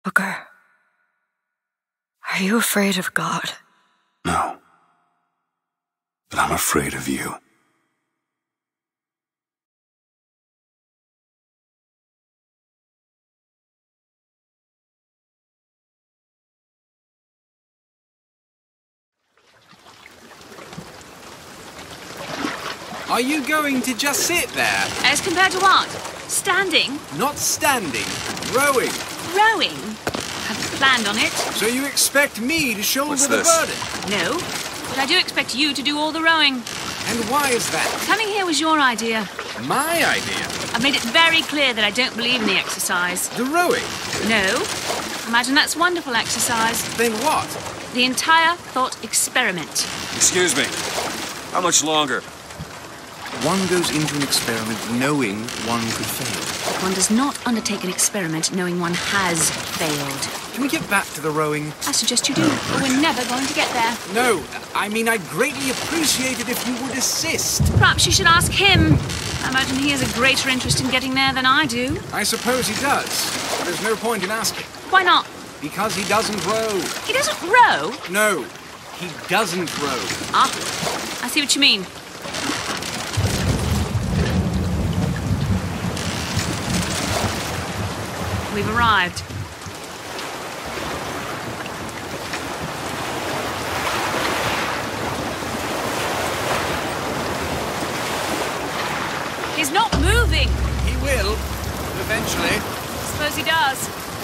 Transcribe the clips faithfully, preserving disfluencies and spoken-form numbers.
Booker, are you afraid of God? No. But I'm afraid of you. Are you going to just sit there? As compared to what? Standing? Not standing, rowing. Rowing? I've planned on it. So you expect me to shoulder What's the this? burden? No, but I do expect you to do all the rowing. And why is that? Coming here was your idea. My idea? I've made it very clear that I don't believe in the exercise. The rowing? No. Imagine that's wonderful exercise. Then what? The entire thought experiment. Excuse me. How much longer? One goes into an experiment knowing one could fail. One does not undertake an experiment knowing one has failed. Can we get back to the rowing? I suggest you do, but we're never going to get there. No, I mean I'd greatly appreciate it if you would assist. Perhaps you should ask him. I imagine he has a greater interest in getting there than I do. I suppose he does. There's no point in asking. Why not? Because he doesn't row. He doesn't row? No, he doesn't row. Ah, I see what you mean. We've arrived. He's not moving. He will, eventually. Suppose he does.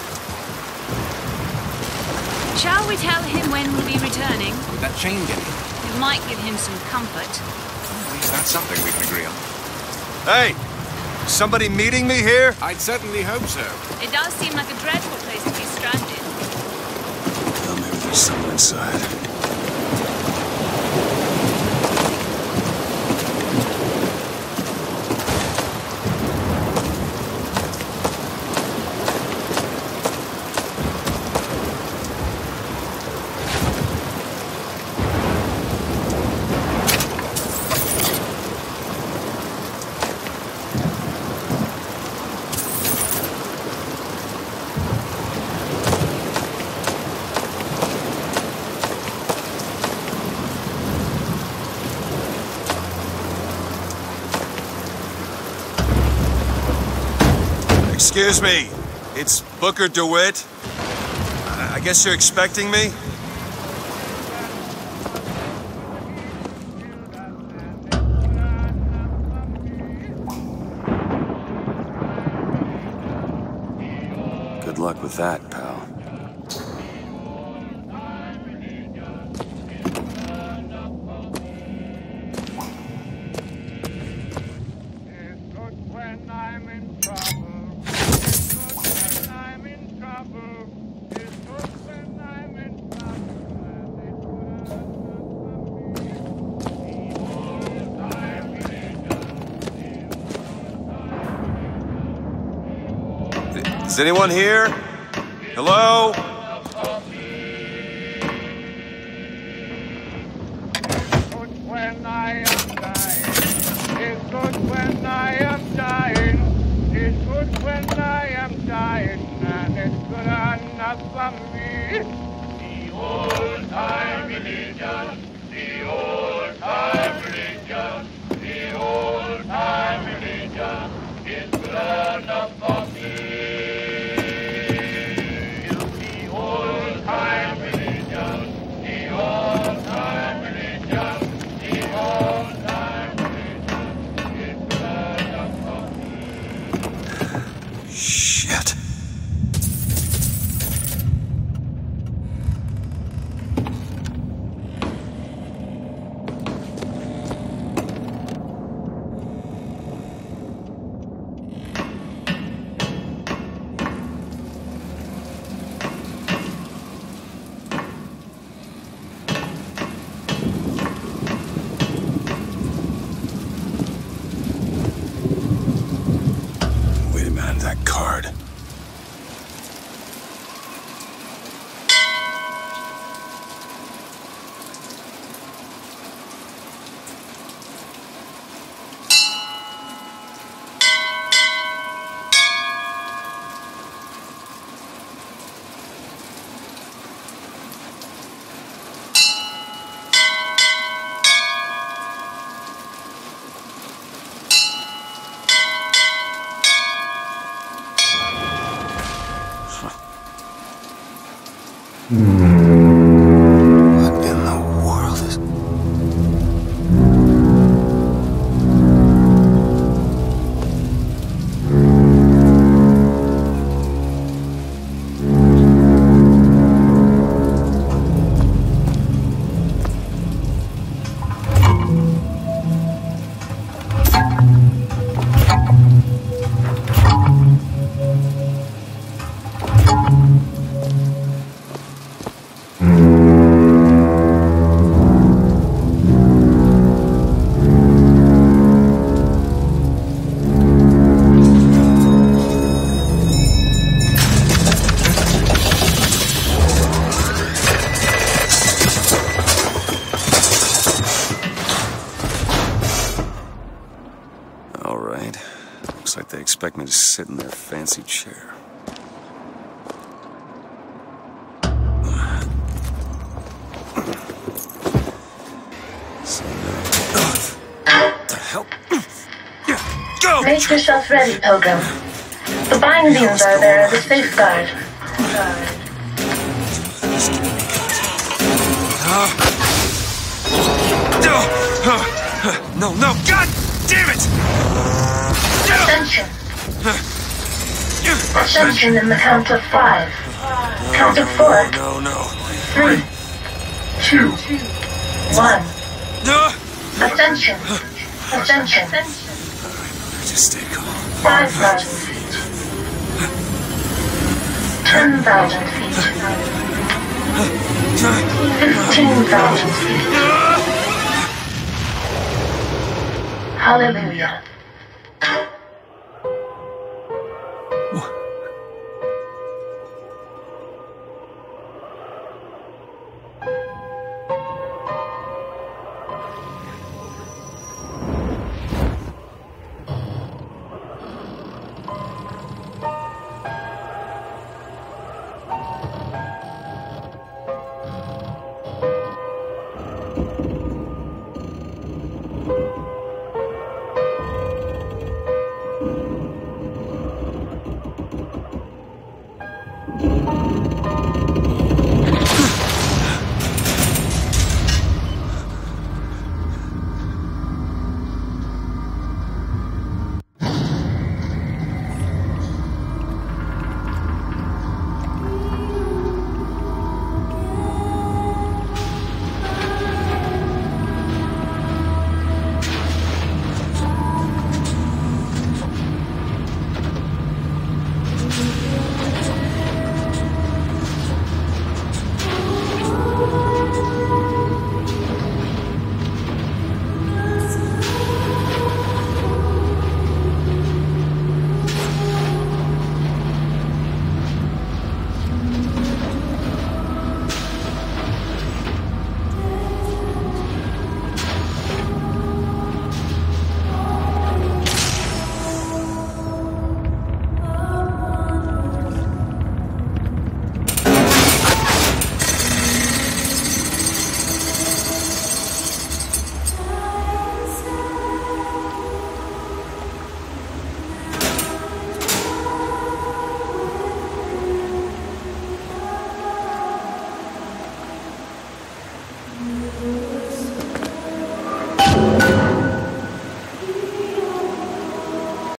Shall we tell him when we'll be returning? Would that change anything? It might give him some comfort. At least that's something we can agree on. Hey! Somebody meeting me here? I'd certainly hope so. It does seem like a dreadful place to be stranded. Well, maybe there's someone inside. Excuse me. It's Booker DeWitt. I I guess you're expecting me? Good luck with that, pal. Is anyone here? Hello? When I am dying, it's good when I am dying, it's good when I am dying, and it's good enough for me. The old-time religion, the old-time religion, the old-time religion, is good enough for me. The old-time religion, the old-time religion, the old-time religion, is good enough for me. Shit. What in the world is... All right. Looks like they expect me to sit in their fancy chair. So now... What the hell? Go! Make yourself ready, Pilgrim. The bindings are there as a safeguard. No, no, God damn it! Ascension. Ascension in the count of five. Count of four. No, no. Three. Two. One. No! Ascension. Ascension. Just stay calm. Five thousand feet. Ten thousand feet. Fifteen thousand feet. Hallelujah. Thank you.